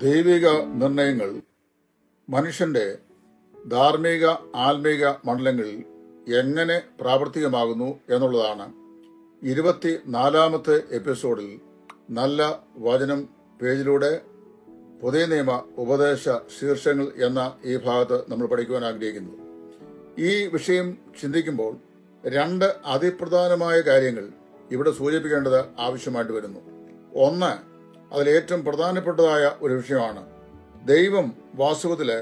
ദൈവിക നിർണയങ്ങൾ മനുഷ്യന്റെ ധാർമ്മിക ആത്മീക മണ്ഡലങ്ങളിൽ എങ്ങനെ പ്രാവർത്തികമാകുന്നു എന്നുള്ളതാണ് 24-ാമത്തെ എപ്പിസോഡിൽ നല്ല വചനം പേജിലൂടെ പുതിയ നിയമ ഉപദേശ ശീർഷകങ്ങൾ എന്ന ഈ ഭാഗത്ത് നമ്മൾ പഠിക്കുവാൻ ആഗ്രഹിക്കുന്നത്. ഈ വിഷയം ചിന്തിക്കുമ്പോൾ രണ്ട് അതിപ്രധാനമായ കാര്യങ്ങൾ ഇവിടെ സൂചിപ്പിക്കേണ്ടത് ആവശ്യമായിട്ട് വരുന്നു. ഒന്ന്, അതിലേറ്റവും പ്രധാനപ്പെട്ടതായ ഒരു വിഷയമാണ് ദൈവം വാസ്തവത്തില്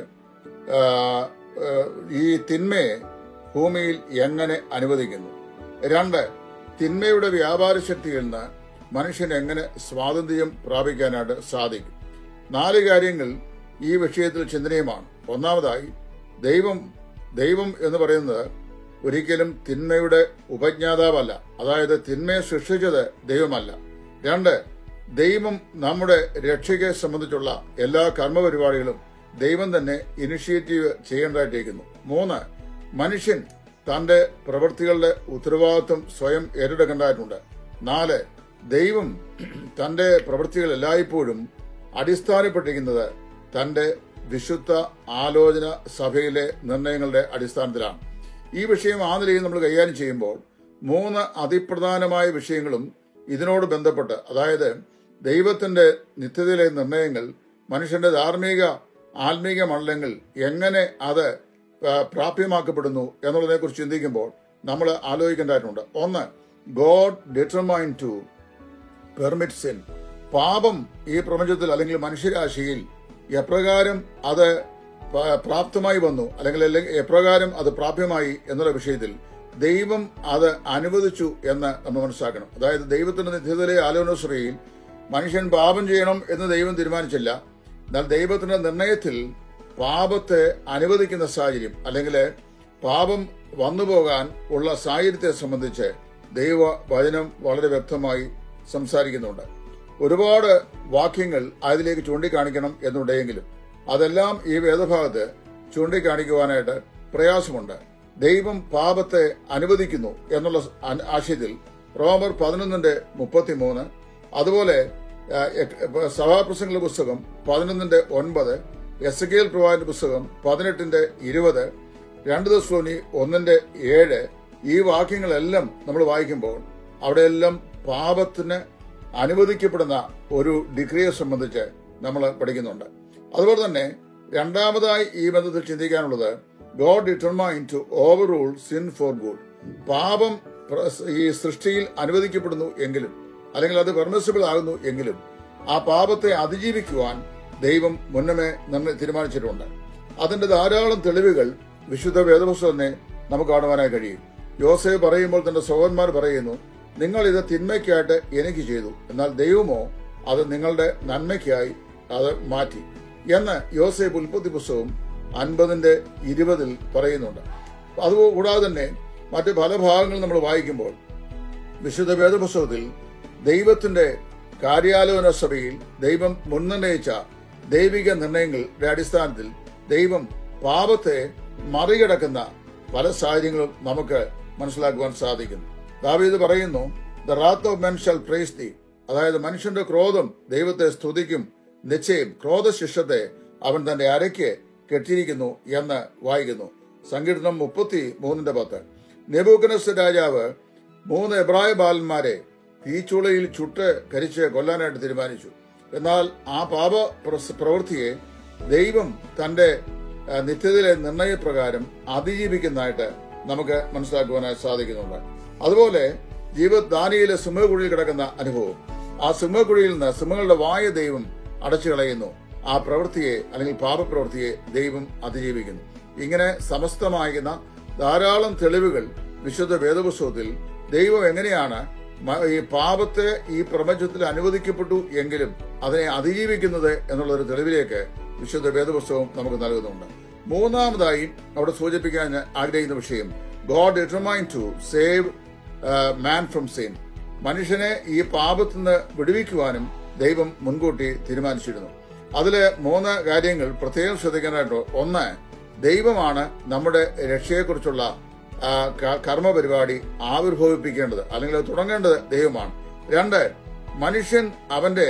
ഈ തിന്മയെ ഭൂമിയിൽ എങ്ങനെ അനുവദിക്കുന്നു. രണ്ട്, തിന്മയുടെ വ്യാപാര ശക്തിയിൽ നിന്ന് മനുഷ്യന് എങ്ങനെ സ്വാതന്ത്ര്യം പ്രാപിക്കാനായിട്ട് സാധിക്കും. 4 കാര്യങ്ങൾ ഈ വിഷയത്തിൽ ചിന്തനീയമാണ്. ഒന്നാമതായി, ദൈവം എന്ന് പറയുന്നത് ഒരിക്കലും തിന്മയുടെ ഉപജ്ഞാതാവല്ല, അതായത് തിന്മയെ സൃഷ്ടിച്ചത് ദൈവമല്ല. 2, ദൈവം നമ്മുടെ രക്ഷയ്ക്ക് സംബന്ധിച്ചുള്ള എല്ലാ കർമ്മപരിപാടികളും ദൈവം തന്നെ ഇനിഷ്യേറ്റീവ് ചെയ്യേണ്ടതായിട്ടിരിക്കുന്നു. 3, മനുഷ്യൻ തന്റെ പ്രവൃത്തികളുടെ ഉത്തരവാദിത്വം സ്വയം ഏറ്റെടുക്കേണ്ടതായിട്ടുണ്ട്. 4, ദൈവം തന്റെ പ്രവൃത്തികൾ എല്ലായ്പ്പോഴും അടിസ്ഥാനപ്പെട്ടിരിക്കുന്നത് തന്റെ വിശുദ്ധ ആലോചന സഭയിലെ നിർണയങ്ങളുടെ അടിസ്ഥാനത്തിലാണ്. ഈ വിഷയം ആ നിലയിൽ നമ്മൾ കൈകാര്യം ചെയ്യുമ്പോൾ 3 അതിപ്രധാനമായ വിഷയങ്ങളും ഇതിനോട് ബന്ധപ്പെട്ട്, അതായത് ദൈവത്തിന്റെ നിത്യതയിലെ നിർണയങ്ങൾ മനുഷ്യന്റെ ധാർമ്മിക ആത്മീക മണ്ഡലങ്ങൾ എങ്ങനെ അത് പ്രാപ്യമാക്കപ്പെടുന്നു എന്നുള്ളതിനെ കുറിച്ച് ചിന്തിക്കുമ്പോൾ നമ്മൾ ആലോചിക്കേണ്ടതായിട്ടുണ്ട്. 1, God determine to permit sin. പാപം ഈ പ്രപഞ്ചത്തിൽ അല്ലെങ്കിൽ മനുഷ്യരാശിയിൽ എപ്രകാരം അത് പ്രാപ്തമായി വന്നു അല്ലെങ്കിൽ എപ്രകാരം അത് പ്രാപ്യമായി എന്നുള്ള വിഷയത്തിൽ ദൈവം അത് അനുവദിച്ചു എന്ന് നമ്മൾ മനസ്സിലാക്കണം. അതായത് ദൈവത്തിന്റെ നിത്യതയിലെ ആലോചനശ്രീയിൽ മനുഷ്യൻ പാപം ചെയ്യണം എന്ന് ദൈവം തീരുമാനിച്ചില്ല. എന്നാൽ ദൈവത്തിന്റെ നിർണയത്തിൽ പാപത്തെ അനുവദിക്കുന്ന സാഹചര്യം അല്ലെങ്കിൽ പാപം വന്നുപോകാൻ ഉള്ള സാഹചര്യത്തെ സംബന്ധിച്ച് ദൈവ വചനം വളരെ വ്യക്തമായി സംസാരിക്കുന്നുണ്ട്. ഒരുപാട് വാക്യങ്ങൾ അതിലേക്ക് ചൂണ്ടിക്കാണിക്കണം എന്നുണ്ടെങ്കിലും അതെല്ലാം ഈ വേദഭാഗത്ത് ചൂണ്ടിക്കാണിക്കുവാനായിട്ട് പ്രയാസമുണ്ട്. ദൈവം പാപത്തെ അനുവദിക്കുന്നു എന്നുള്ള ആശയത്തിൽ റോമർ 11:33, അതുപോലെ സഭാപ്രസംഗങ്ങളുടെ പുസ്തകം 11:9, എസെക്കിയേൽ പ്രവാചകന്റെ പുസ്തകം 18:20, 2 തെസ്സലോനി 1:7, ഈ വാക്യങ്ങളെല്ലാം നമ്മൾ വായിക്കുമ്പോൾ അവിടെയെല്ലാം പാപത്തിന് അനുവദിക്കപ്പെടുന്ന ഒരു ഡിഗ്രിയെ സംബന്ധിച്ച് നമ്മൾ പഠിക്കുന്നുണ്ട്. അതുപോലെ തന്നെ രണ്ടാമതായി ഈ ബന്ധത്തിൽ ചിന്തിക്കാനുള്ളത്, God determine to overrule sin for good. പാപം ഈ സൃഷ്ടിയിൽ അനുവദിക്കപ്പെടുന്നു എങ്കിലും അല്ലെങ്കിൽ അത് പെർമിസിബിൾ ആകുന്നു എങ്കിലും ആ പാപത്തെ അതിജീവിക്കുവാൻ ദൈവം മുന്നമേ നമ്മെ തീരുമാനിച്ചിട്ടുണ്ട്. അതിന്റെ ധാരാളം തെളിവുകൾ വിശുദ്ധ വേദപുസ്തകത്തെ നമുക്ക് കാണുവാനായി കഴിയും. യോസേഫ് പറയുമ്പോൾ തന്റെ സഹോദരന്മാർ പറയുന്നു, നിങ്ങൾ ഇത് തിന്മയ്ക്കായിട്ട് എനിക്ക് ചെയ്തു, എന്നാൽ ദൈവമോ അത് നിങ്ങളുടെ നന്മയ്ക്കായി അത് മാറ്റി എന്ന് യോസേഫ് ഉൽപ്പത്തി പുസ്തകം 50:20 പറയുന്നുണ്ട്. അതുകൂടാതെ തന്നെ മറ്റ് പല ഭാഗങ്ങൾ നമ്മൾ വായിക്കുമ്പോൾ വിശുദ്ധ വേദപുസ്തകത്തിൽ ദൈവത്തിന്റെ കാര്യാലോചന സഭയിൽ ദൈവം മുൻനിർണയിച്ച ദൈവിക നിർണയങ്ങളുടെ അടിസ്ഥാനത്തിൽ ദൈവം പാപത്തെ മറികടക്കുന്ന പല സാഹചര്യങ്ങളും നമുക്ക് മനസ്സിലാക്കുവാൻ സാധിക്കുന്നു. ദാവീദ് പറയുന്നു, the wrath of men shall praise thee. അതായത് മനുഷ്യന്റെ ക്രോധം ദൈവത്തെ സ്തുതിക്കും, നിശ്ചയം ക്രോധശിക്ഷത്തെ അവൻ തന്റെ അരയ്ക്ക് കെട്ടിയിരിക്കുന്നു എന്ന് വായിക്കുന്നു. സങ്കീർത്തനം 33:10. നെബൂഖദ്നേസർ രാജാവ് 3 എബ്രായ ബാലന്മാരെ തീച്ചുളയിൽ ചുട്ട് കരിച്ച് കൊല്ലാനായിട്ട് തീരുമാനിച്ചു. എന്നാൽ ആ പാപ പ്രവൃത്തിയെ ദൈവം തന്റെ നിത്യതയിലെ നിർണയപ്രകാരം അതിജീവിക്കുന്നതായിട്ട് നമുക്ക് മനസ്സിലാക്കുവാനായി സാധിക്കുന്നുണ്ട്. അതുപോലെ ദാനിയേലിലെ സിംഹക്കുഴിയിൽ കിടക്കുന്ന അനുഭവം, ആ സിംഹക്കുഴിയിൽ നിന്ന് സിംഹങ്ങളുടെ വായ ദൈവം അടച്ചു കളയുന്നു. ആ പ്രവൃത്തിയെ അല്ലെങ്കിൽ പാപപ്രവൃത്തിയെ ദൈവം അതിജീവിക്കുന്നു. ഇങ്ങനെ സമസ്തമാകുന്ന ധാരാളം തെളിവുകൾ വിശുദ്ധ വേദപുസ്തകത്തിൽ ദൈവം എങ്ങനെയാണ് ഈ പാപത്തെ ഈ പ്രപഞ്ചത്തിൽ അനുവദിക്കപ്പെട്ടു എങ്കിലും അതിനെ അതിജീവിക്കുന്നത് എന്നുള്ള ഒരു തെളിവിലേക്ക് വിശുദ്ധ വേദപുസ്തകം നമുക്ക് നൽകുന്നുണ്ട്. മൂന്നാമതായി അവിടെ സൂചിപ്പിക്കാൻ ആഗ്രഹിക്കുന്ന വിഷയം, God determine to save man from sin. മനുഷ്യനെ ഈ പാപത്തിൽ നിന്ന് വിടുവിക്കുവാനും ദൈവം മുൻകൂട്ടി തീരുമാനിച്ചിരുന്നു. അതില് 3 കാര്യങ്ങൾ പ്രത്യേകം ശ്രദ്ധിക്കാനായിട്ട്. 1, ദൈവമാണ് നമ്മുടെ രക്ഷയെക്കുറിച്ചുള്ള കർമ്മപരിപാടി ആവിർഭവിപ്പിക്കേണ്ടത് അല്ലെങ്കിൽ തുടങ്ങേണ്ടത് ദൈവമാണ്. 2, മനുഷ്യൻ അവന്റെ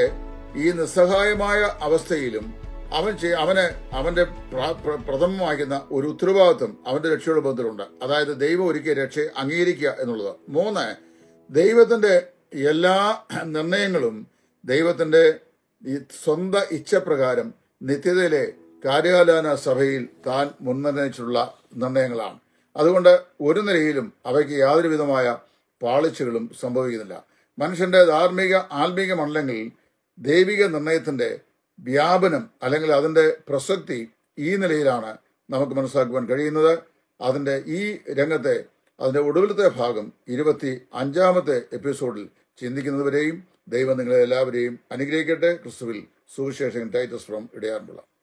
ഈ നിസ്സഹായമായ അവസ്ഥയിലും അവന്റെ പ്രഥമമാക്കുന്ന ഒരു ഉത്തരവാദിത്വം അവന്റെ രക്ഷയുടെ ബന്ധത്തിലുണ്ട്. അതായത് ദൈവം ഒരുക്കിയ രക്ഷയെ അംഗീകരിക്കുക എന്നുള്ളത്. 3, ദൈവത്തിന്റെ എല്ലാ നിർണയങ്ങളും ദൈവത്തിന്റെ ഈ സ്വന്തം ഇച്ഛപ്രകാരം നിത്യതയിലെ കാര്യാലോചന സഭയിൽ താൻ മുൻനിർണയിച്ചിട്ടുള്ള നിർണയങ്ങളാണ്. അതുകൊണ്ട് ഒരു നിലയിലും അവയ്ക്ക് യാതൊരു വിധമായ പാളിച്ചകളും സംഭവിക്കുന്നില്ല. മനുഷ്യന്റെ ആത്മീക മണ്ഡലങ്ങളിൽ ദൈവിക നിർണയത്തിന്റെ വ്യാപനം അല്ലെങ്കിൽ അതിന്റെ പ്രസക്തി ഈ നിലയിലാണ് നമുക്ക് മനസ്സിലാക്കുവാൻ കഴിയുന്നത്. അതിന്റെ ഈ രംഗത്തെ അതിന്റെ ഒടുവിലത്തെ ഭാഗം 25-ാമത്തെ എപ്പിസോഡിൽ ചിന്തിക്കുന്നതുവരെയും ദൈവം നിങ്ങളെ എല്ലാവരെയും അനുഗ്രഹിക്കട്ടെ. ക്രിസ്തുവിൽ സുവിശേഷകൻ ടൈറ്റസ് ഫ്രം ഇടയാറുമുള്ള.